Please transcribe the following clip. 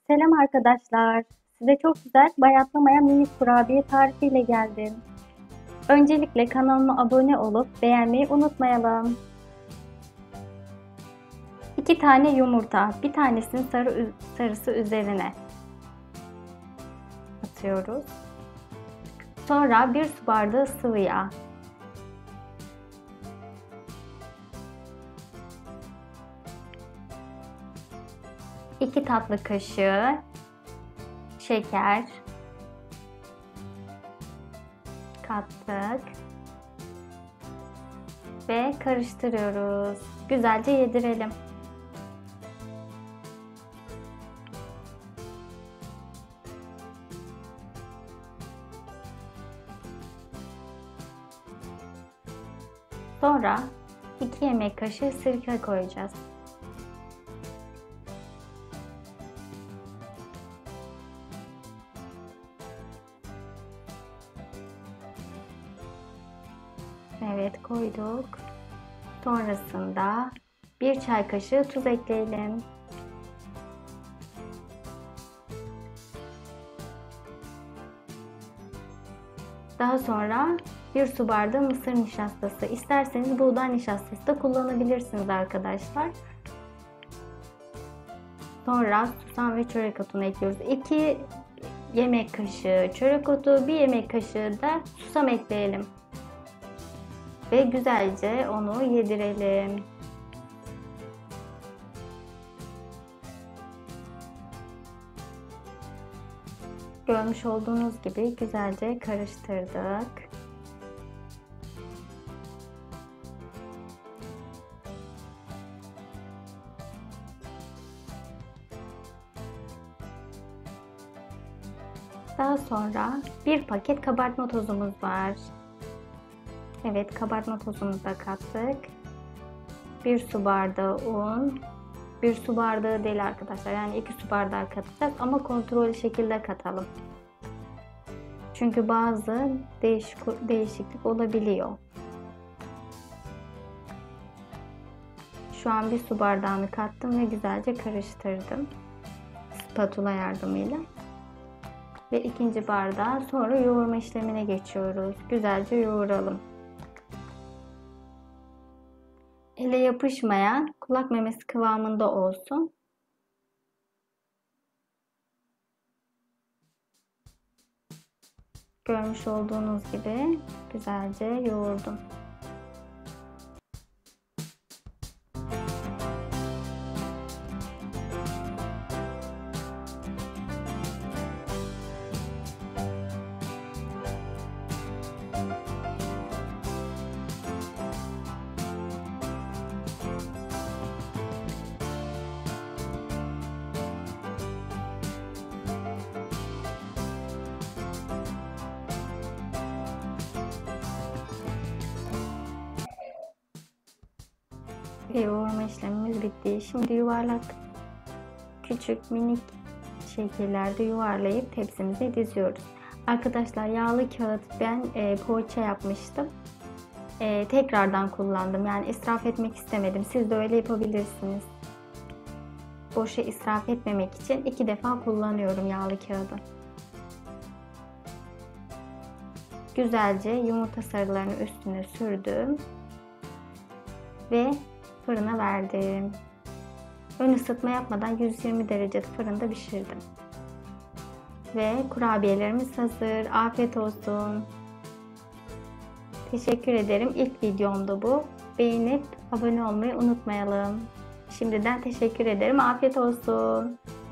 Selam arkadaşlar. Size çok güzel bayatlamayan minik kurabiye tarifiyle geldim. Öncelikle kanalıma abone olup beğenmeyi unutmayalım. 2 tane yumurta, bir tanesinin sarısı üzerine atıyoruz. Sonra 1 su bardağı sıvı yağ. 2 tatlı kaşığı şeker kattık ve karıştırıyoruz. Güzelce yedirelim. Sonra 2 yemek kaşığı sirke koyacağız. Evet, koyduk. Sonrasında 1 çay kaşığı tuz ekleyelim. Daha sonra 1 su bardağı mısır nişastası. İsterseniz buğday nişastası da kullanabilirsiniz arkadaşlar. Sonra susam ve çörek otunu ekliyoruz. 2 yemek kaşığı çörek otu, 1 yemek kaşığı da susam ekleyelim. Ve güzelce onu yedirelim. Görmüş olduğunuz gibi güzelce karıştırdık. Daha sonra 1 paket kabartma tozumuz var. Evet, kabartma tozumuzu da kattık. 1 su bardağı un. 1 su bardağı değil arkadaşlar. Yani 2 su bardağı katacağız ama kontrollü şekilde katalım. Çünkü bazı değişiklik olabiliyor. Şu an 1 su bardağını kattım ve güzelce karıştırdım. Spatula yardımıyla. Ve ikinci bardağı sonra yoğurma işlemine geçiyoruz. Güzelce yoğuralım. Ele yapışmayan kulak memesi kıvamında olsun. Görmüş olduğunuz gibi güzelce yoğurdum. Ve yoğurma işlemimiz bitti. Şimdi yuvarlak, küçük, minik şekillerde yuvarlayıp tepsimize diziyoruz. Arkadaşlar yağlı kağıt ben poğaça yapmıştım. Tekrardan kullandım. Yani israf etmek istemedim. Siz de öyle yapabilirsiniz. Boşa israf etmemek için 2 defa kullanıyorum yağlı kağıdı. Güzelce yumurta sarılarını üstüne sürdüm. Ve fırına verdim. Ön ısıtma yapmadan 120 derecede fırında pişirdim. Ve kurabiyelerimiz hazır. Afiyet olsun. Teşekkür ederim. İlk videomda bu. Beğenip abone olmayı unutmayalım. Şimdiden teşekkür ederim. Afiyet olsun.